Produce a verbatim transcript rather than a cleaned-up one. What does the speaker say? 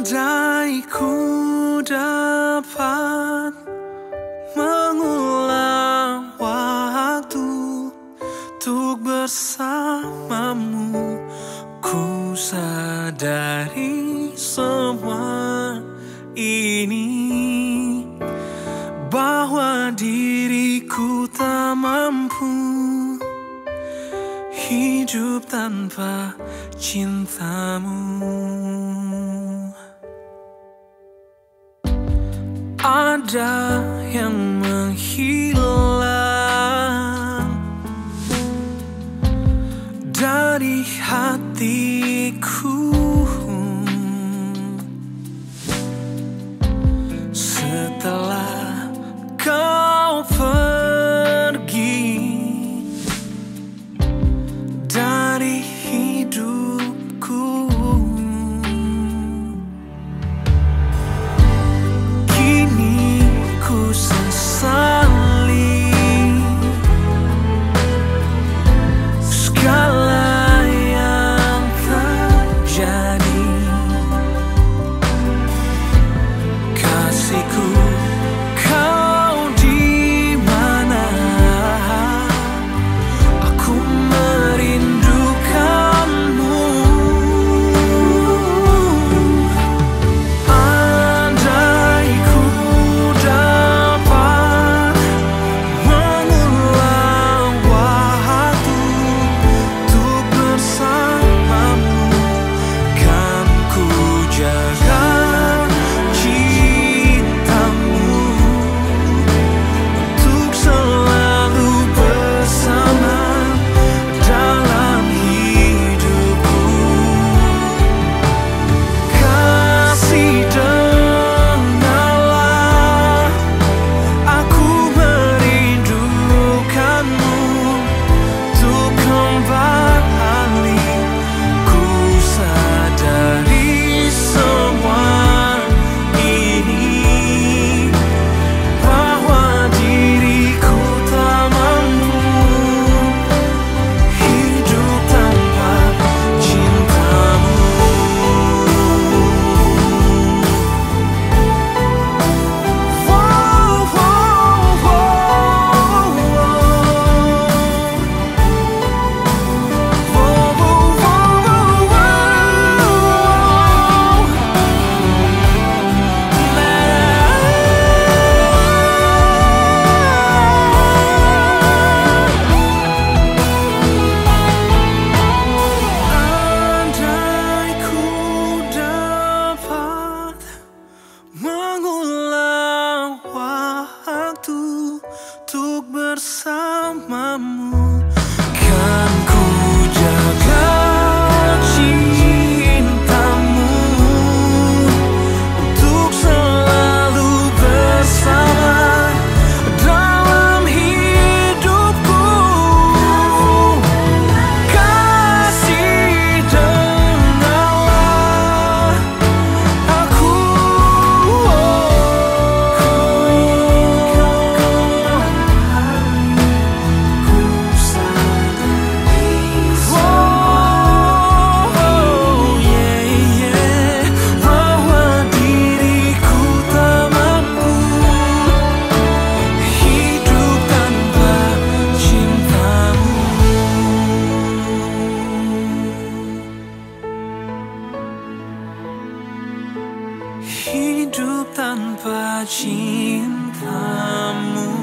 Andai ku dapat mengulang waktu untuk bersamamu, ku sadari semua ini, bahwa diriku tak mampu hidup tanpa cintamu. Ada yang menghilang dari hatiku setelah kau pergi dari hidupku. Kini ku sesali segala yang terjadi. Kasihku, kau di mana? Aku merindukanmu. Andai ku dapat mengulang waktu untuk bersamamu, kan ku jaga cintamu untuk selalu bersama dalam hidupku. Kasih, dengarlah, aku merindukanmu untuk kembali. Ku sadari semua ini, bahwa diriku tak mampu hidup tanpa cintamu. Wow, wow, wow, andai ku dapat mengulang waktu untuk bersamamu, kan ku jaga cintamu untuk selalu bersama dalam hidupku. Kasih, dengarlah, aku ku sadari oh yeah, yeah, bahwa diriku tak mampu hidup tanpa cintamu. Hidup tanpa cintamu.